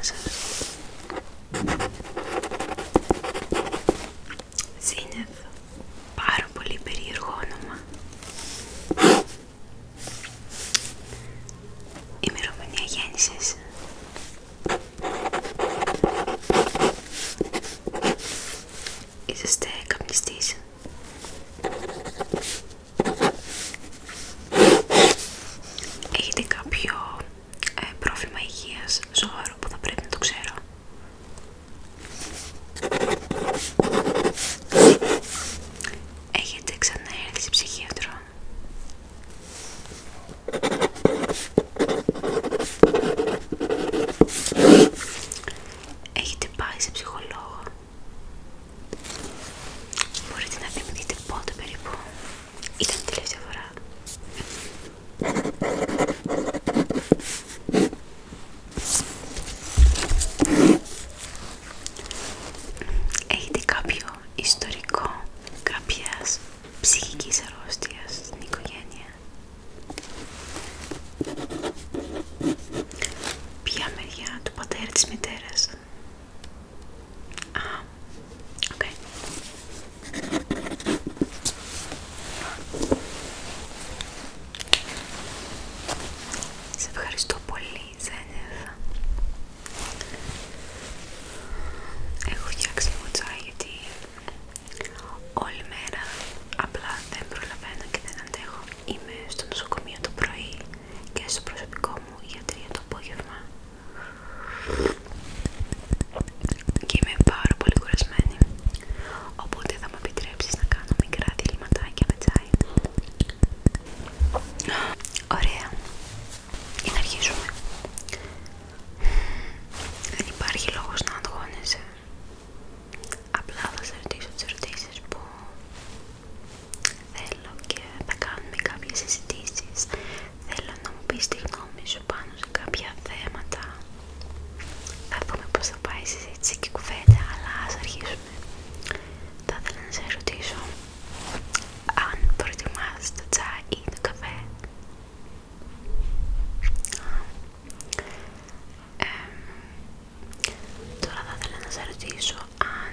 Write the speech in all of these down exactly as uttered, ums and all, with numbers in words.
σας. Ζήνευ, πάρα πολύ περίεργο όνομα. Ημερομηνία γέννησης. Είσαστε καπνιστής? Έχετε κάποιο ε, πρόβλημα υγείας σοβαρό που θα πρέπει να το ξέρω? Έχετε ξαναέρθει σε ψυχίατρο? Έχετε πάει σε ψυχολόγο? Μπορείτε να θυμηθείτε πότε περίπου ήταν η τελευταία φορά? Έχετε κάποιο ιστορικό κάποιας ψυχικής αρρώστιας στην οικογένεια? Ποια μεριά, του πατέρα, της μητέρας? Α, οκ. Okay. Σε ευχαριστώ πολύ, Ζένεβ. Έχω φτιάξει λίγο τσάι γιατί όλη μέρα απλά δεν προλαβαίνω και δεν αντέχω. Είμαι στο νοσοκομείο το πρωί και στο προσωπικό μου γιατρία το απόγευμα και είμαι πάρα πολύ κουρασμένη, οπότε θα μου επιτρέψεις να κάνω μικρά διαλυματάκια με τσάι? Ωραία, για να αρχίσουμε. Δεν υπάρχει λόγος να αγχώνεσαι. Απλά θα σε ρωτήσω τις ερωτήσεις που θέλω και θα κάνουμε κάποιες συζητήσεις. Θέλω να μου πεις τη γνώμη σου πάνω σε κάποια θέματα. Θα δούμε πώς θα πάει η συζήτηση και η κουβέντα, αλλά ας αρχίσουμε. Θα ήθελα να σε ρωτήσω αν προτιμάς το τσάι ή το καφέ. Ε, τώρα θα ήθελα να σε ρωτήσω αν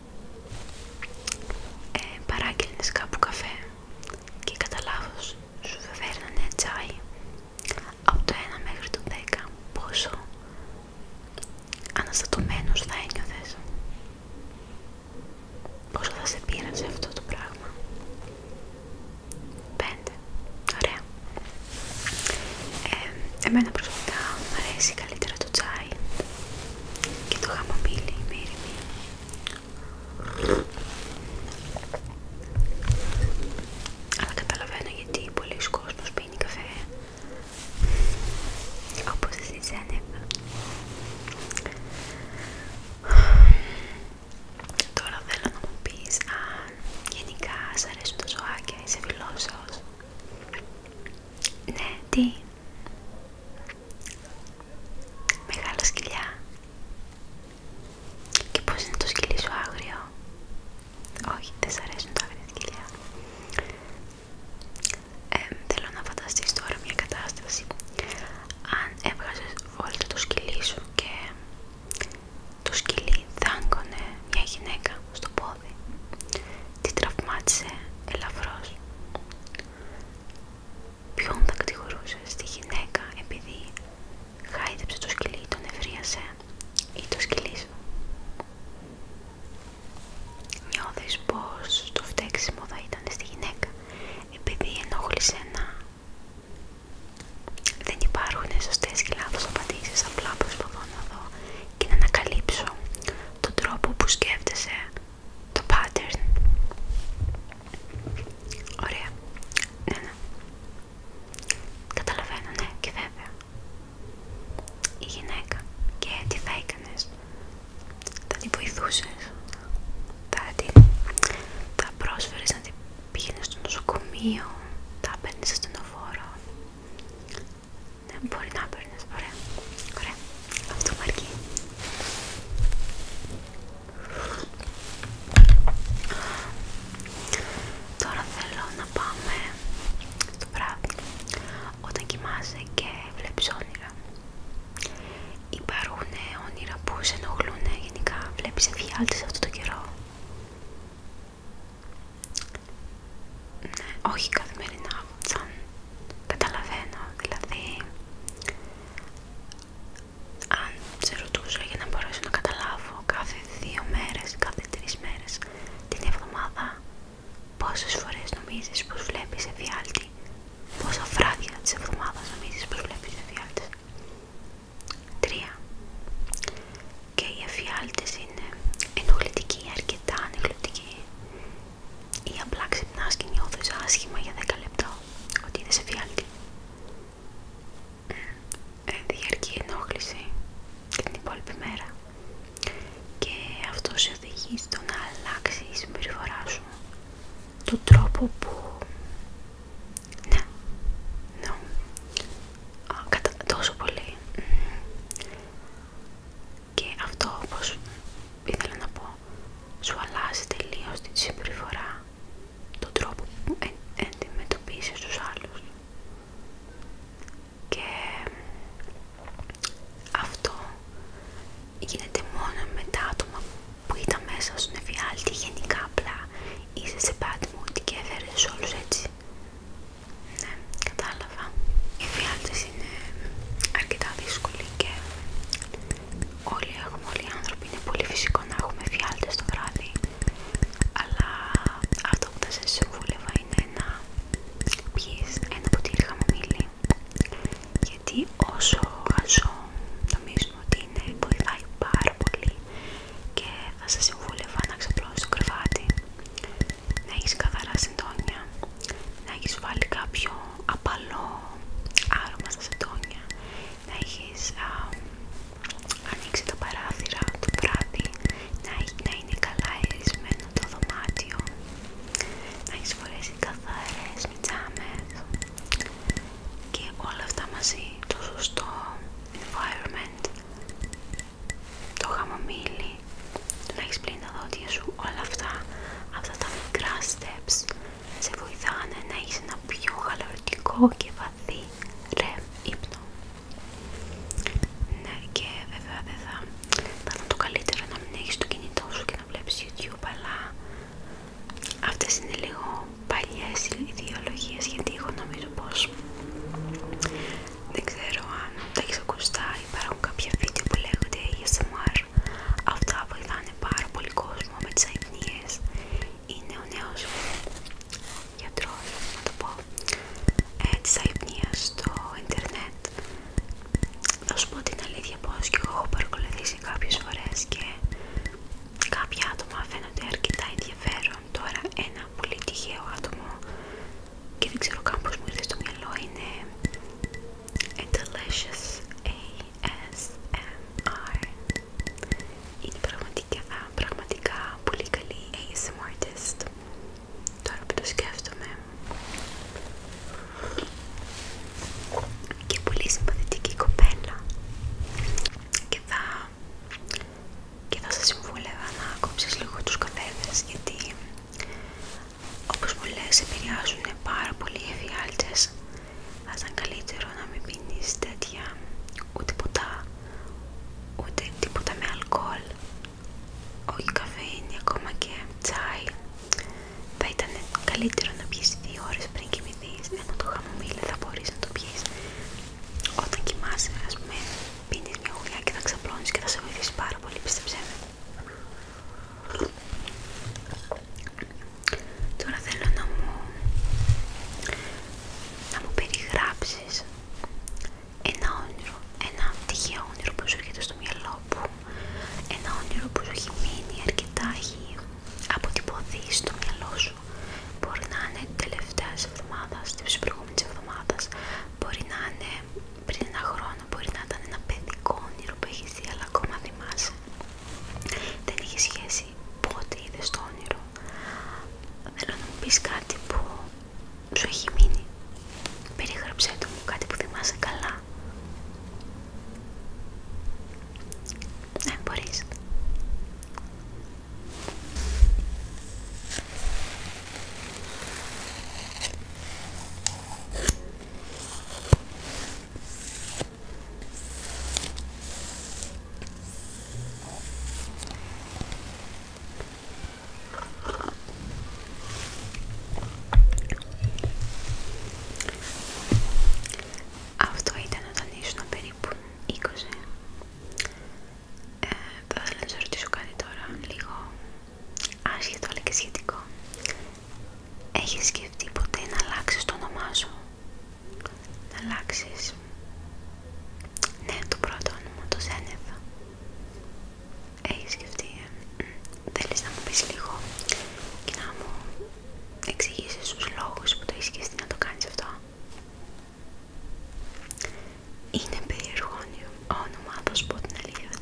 ε, παράγγελνες κάπου καφέ και κατά λάθος σου φέρνανε τσάι από το ένα μέχρι το δέκα, πόσο αναστατωμένος θα ένιωθες? Πόσο θα σε πείραζε αυτό το πράγμα? Πέντε. Ωραία. Ε, εμένα προσωπικά μου αρέσει καλύτερα το τσάι και το χαμομήλι με ήρεμη. Αλλά καταλαβαίνω γιατί πολλοί κόσμος πίνει καφέ, όπως εσύ, Ζένεβ. Τώρα θέλω να μου πεις αν γενικά σ' αρέσουν τα ζωάκια, είσαι φιλόσοφος? Ναι, τι? Μεγάλα σκυλιά? Και πώς είναι το σκυλί σου, άγριο? Όχι, δεν σ' αρέσουν τα άγρια σκυλιά. Ε, θέλω να φανταστείς τώρα μια κατάσταση. Αν έβγαζες βόλτα το σκυλί σου και το σκυλί δάγκωνε μια γυναίκα στο πόδι, τη τραυμάτισε ελαφρώς, ποιον θα κατηγορούσες? Τη γυναίκα επειδή χάιδεψε το σκυλί, τον ευρίασε, ή το σκυλί σου? Νιώθεις πως το φταίξιμο θα ήταν στη γυναίκα επειδή ενόχλησε να? Δεν υπάρχουν σωστές και λάθος απαντήσεις, απλά προσπαθώ να δω και να ανακαλύψω τον τρόπο που σκέφτεσαι, το pattern. Ωραία. Ναι, ναι. Καταλαβαίνω, ναι, και βέβαια. Η γυναίκα. Και τι θα έκανες? Θα την βοηθούσες? Θα την... θα πρόσφερες να την πήγαινες στο νοσοκομείο? Θα παίρνεις ασθενοφόρο? Ναι, μπορεί να παίρνεις. Ωραία. Ωραία. Αυτό μου αρκεί. Τώρα θέλω να πάμε στο βράδυ, όταν κοιμάσαι και βλέπεις όνειρα. Υπάρχουν όνειρα εφιάλτης αυτό το καιρό? Ναι, όχι καθημερινά, σαν καταλαβαίνω, δηλαδή αν σε ρωτούσα για να μπορέσω να καταλάβω κάθε δύο μέρες, κάθε τρεις μέρες την εβδομάδα, πόσες φορές νομίζεις πως βλέπεις εφιάλτη, πόσα βράδια της εβδομάδας νομίζεις πως βλέπεις εφιάλτες? Τρία. Και οι εφιάλτες είναι ενοχλητικές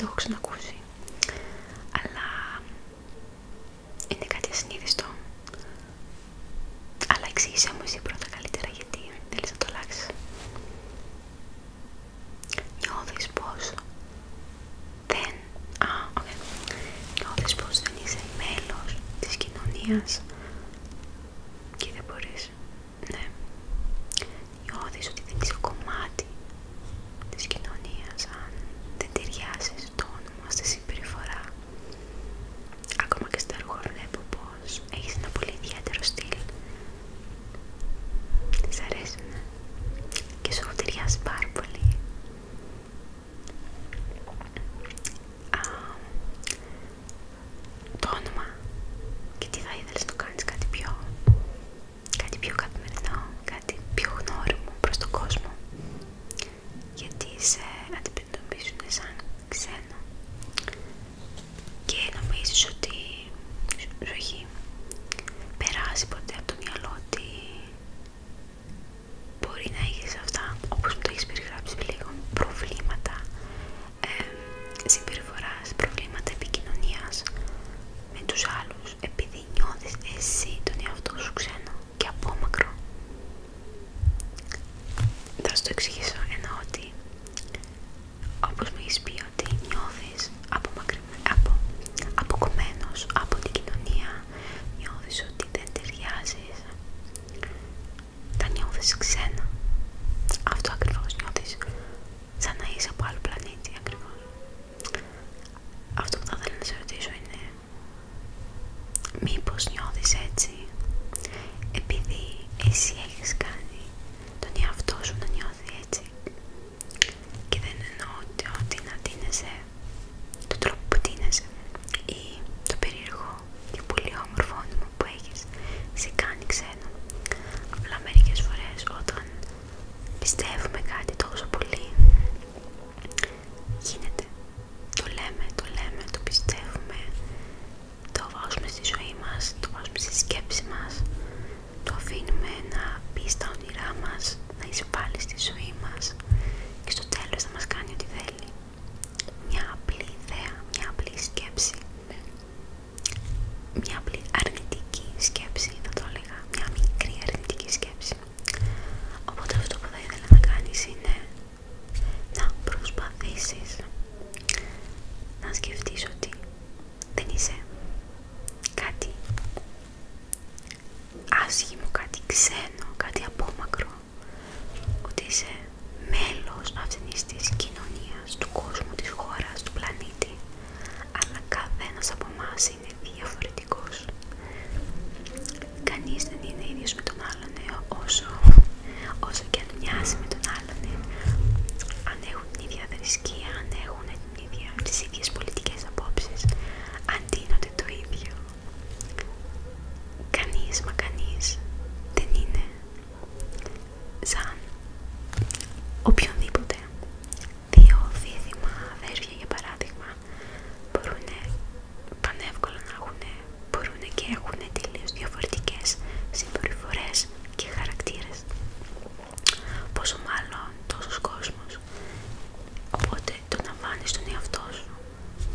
το έχω ξανακούσει. Αλλά είναι κάτι ασυνείδηστο. Αλλά εξήγησέ μου εσύ πρώτα καλύτερα γιατί θέλεις να το αλλάξεις. Νιώθεις πως δεν... Α, okay. Νιώθεις πως δεν είσαι μέλος της κοινωνίας και δεν μπορείς. Ναι. Νιώθεις ότι δεν είσαι κομμάτι της κοινωνίας αν δεν ταιριάζεις στο όνομα, στη συμπεριφορά. Ακόμα και στα έργα βλέπω πως έχεις ένα πολύ ιδιαίτερο στυλ. Της αρέσουν και σου ταιριάζει πάρα πολύ. Α, το όνομα και τι θα ήθελες να το κάνεις κάτι πιο κάτι πιο καθημερινό, κάτι πιο γνώριμο προς τον κόσμο, γιατί σε αντιμετωπίζουν σαν ξένο και νομίζεις ότι σου έχει περάσει ποτέ από το μυαλό ότι μπορεί να έχεις αυτά, όπως μου το έχεις περιγράψει λίγο, προβλήματα ε, συμπεριφοράς, προβλήματα επικοινωνίας με τους άλλους, επειδή νιώθεις εσύ τον εαυτό σου ξένο και απόμακρο. Θα σου το εξηγήσω, εννοώ ότι όπως μου έχεις πει ότι νιώθεις απομακρυμένος, απο, αποκομμένος από την κοινωνία, νιώθεις ότι δεν ταιριάζεις, θα νιώθεις ξένα. Αυτό ακριβώς νιώθεις, σαν να είσαι από άλλο πλανήτη ακριβώς. Αυτό που θα ήθελα να σε ρωτήσω είναι μήπως νιώθεις έτσι επειδή εσύ έχεις κάνει τον εαυτό σου να νιώθει έτσι, και δεν εννοώ ότι να τίνεσαι τον τρόπο που τίνεσαι ή το περίεργο και πολύ όμορφο όνομα που έχεις σε κάνει ξένο. Απλά μερικές φορές όταν πιστεύουμε κάτι τόσο πολύ γίνεται, το λέμε, το λέμε, το πιστεύουμε, το βάζουμε στη ζωή μας, το βάζουμε στη σκέψη μας, το αφήνουμε να μπει στα όνειρά μας, να εισβάλλει στη ζωή μας και στο τέλος θα μας κάνει ό,τι θέλει. Μια απλή ιδέα, μια απλή σκέψη, μια απλή αρνητική σκέψη θα το έλεγα, μια μικρή αρνητική σκέψη. Οπότε αυτό που θα ήθελα να κάνεις είναι να προσπαθήσεις να σκεφτείς ότι δεν είσαι κάτι άσχημο, κάτι ξένο, κάτι απόμακρο, ότι είσαι μέλος αυτής της κοινωνίας, του κόσμου, της χώρας, του πλανήτη, αλλά καθένας από εμάς είναι διαφορετικός. Κανείς δεν είναι ίδιος με τον άλλον, όσο, όσο και αν μοιάζει με τον άλλον, αν έχουν την ίδια θρησκεία, αν έχουν την ίδια, τις ίδιες πολιτικές απόψεις, αν τίνονται το ίδιο. Κανείς μα κανείς δεν είναι σαν οποιονδήποτε. Δύο δίδυμα αδέρφια για παράδειγμα μπορούν πανεύκολα να έχουν, μπορούν και έχουν τελείως διαφορετικές συμπεριφορές και χαρακτήρες, πόσο μάλλον τόσος κόσμος. Οπότε το να βάλεις τον εαυτό σου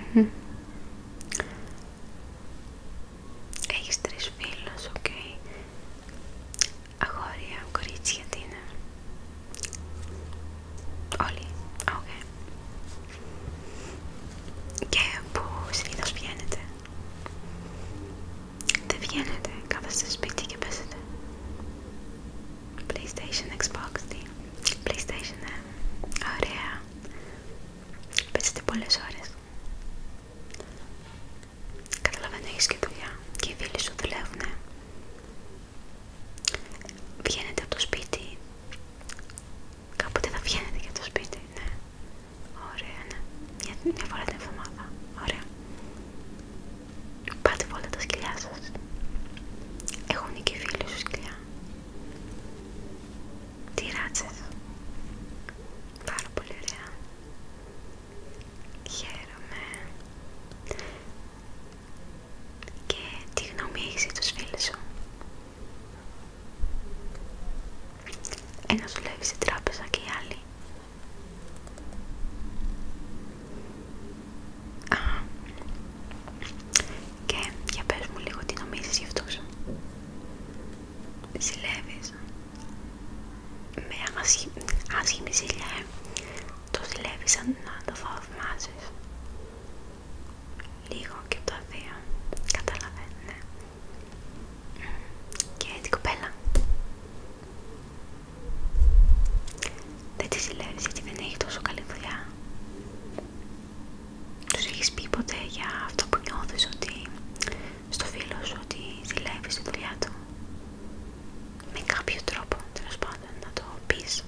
Mm-hmm. Έχεις τρεις φίλους, οκ. Okay. Αγόρια, κορίτσια, τι είναι? Όλοι, οκ. Okay. Και που συνήθως βγαίνετε? Δεν βγαίνετε, κάθεστε σπίτι και παίζετε PlayStation, Xbox, τι? PlayStation, ναι. Ωραία. Παίζετε πολλές ώρες. Καταλαβαίνω, έχεις και δουλειά και οι φίλοι σου δουλεύουνε. Βγαίνετε από το σπίτι? Κάποτε θα βγαίνετε και από το σπίτι, ναι. Ωραία, ναι. Μια, μια φορά την εβδομάδα. Ωραία. Πάτε όλα τα σκυλιά σας? Έχουν και οι φίλοι σου σκυλιά? Τι ράτσες? Πάρα πολύ ωραία. Χαίρομαι. Και τι γνώμη έχεις για τους φίλους σου? Ένας δουλεύει σε τράπεζα και οι άλλοι? Α, και για πες μου λίγο τι νομίζεις για αυτούς. Ζηλεύεις? Με άσχη, άσχημη ζήλια, ε. Το ζηλεύεις σαν να το θαυμάζεις. Λίγο και από τα δύο. Καταλαβαίνω, ναι. Και την κοπέλα? Δεν τη ζηλεύεις γιατί δεν έχει τόσο καλή δουλειά? Τους έχεις πει ποτέ για αυτό που νιώθεις, ότι στο φίλο σου ότι ζηλεύεις τη δουλειά του? Με κάποιο τρόπο, τέλος πάντων, να το πεις?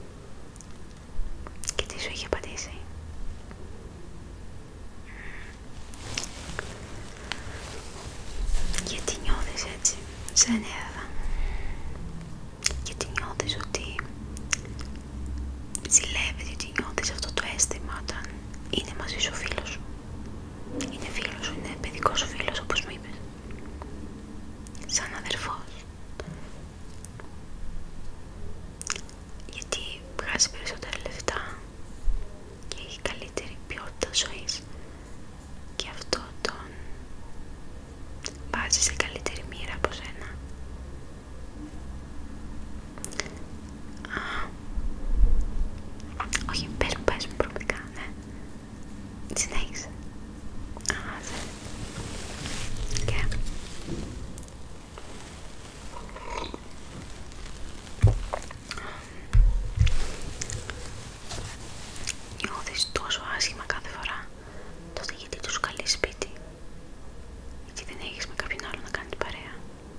Και τι σου είχε απαντήσει? Γιατί νιώθεις έτσι? Σε έδα. Γιατί νιώθεις ότι ζηλεύεις, γιατί νιώθεις αυτό το αίσθημα όταν είναι μαζί σου ο φίλος σου? Είναι φίλος σου, είναι παιδικός σου φίλος, όπως μου είπες? Σαν αδερφός? Γιατί βγάζει περισσότερα λεφτά και έχει καλύτερη ποιότητα ζωής και αυτό τον βάζει σε καλύτερη μοίρα από σένα? Α, όχι, πες μου, πες μου πραγματικά, ναι. Συνέχισε. Α, δε. Και νιώθεις τόσο άσχημα κάθε φορά, τότε γιατί τους καλείς σπίτι? Γιατί δεν έχεις με κάποιον άλλο να κάνεις παρέα?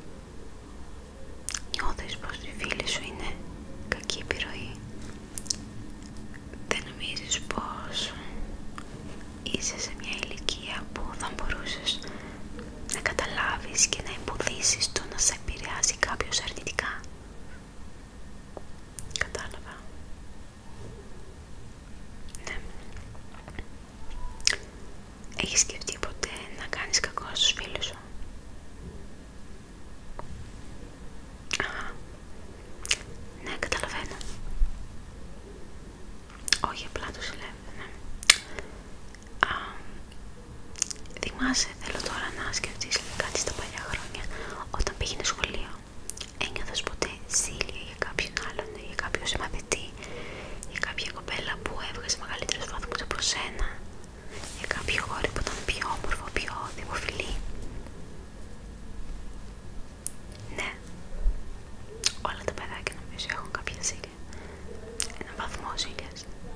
Νιώθεις πως οι φίλοι σου είναι κακή επιρροή? Δεν νομίζεις πως είσαι σε μια ηλικία που θα μπορούσες να καταλάβεις και να εμποδίσεις το να σε επηρεάσει κάποιος αρνητικά? Κατάλαβα. Ναι. Έχεις σκεφτεί ποτέ να κάνεις κακό στους φίλους σου? Α, ναι, καταλαβαίνω. Όχι, απλά το ζηλεύω, ναι. Α, θυμάσαι, θέλω τώρα να σκεφτείς κάτι στα παλιά χρόνια, όταν πήγαινε σχολείο. Ένιωθες ποτέ ζήλια για κάποιον άλλον, για κάποιο συμμαθητή, για κάποια κοπέλα που έβγαζε μεγαλύτερους βαθμούς από σένα, για κάποιο γόρι που ήταν πιο όμορφο, πιο δημοφιλή? Ναι. Όλα τα παιδάκια νομίζω έχουν κάποια ζήλια, έναν βαθμό ζήλιας.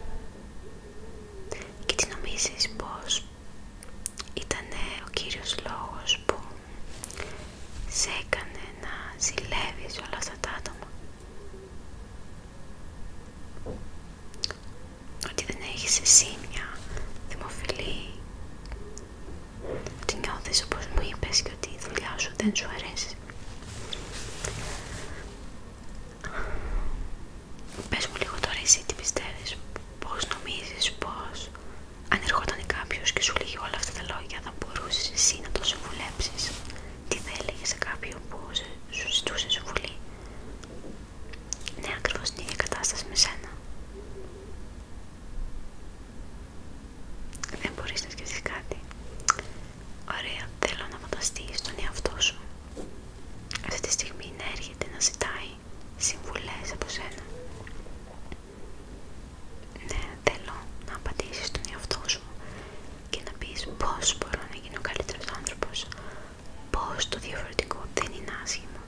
Και τι νομίζεις πως ήταν ο κύριος λόγος που σε έκανε να ζηλεύεις όλα αυτά τα άτομα? Ότι δεν έχεις εσύ μια δημοφιλή, ότι νιώθεις όπως μου είπες και ότι η δουλειά σου δεν σου αρέσει? Πες μου λίγο τώρα εσύ τι πιστεύεις, πώς νομίζεις πως αν ερχόταν κάποιος και σου λέγει όλα αυτά τα λόγια θα μπορούσες εσύ να το συμβουλέψεις? Τι θα έλεγες σε κάποιον που σου ζητούσε συμβουλή? Ναι, ακριβώς την ίδια κατάσταση με σένα. Δεν μπορείς να σκεφτείς κάτι? πώς μπορώ να γίνω ο καλύτερος άνθρωπος, πώς το διαφορετικό δεν είναι άσχημο.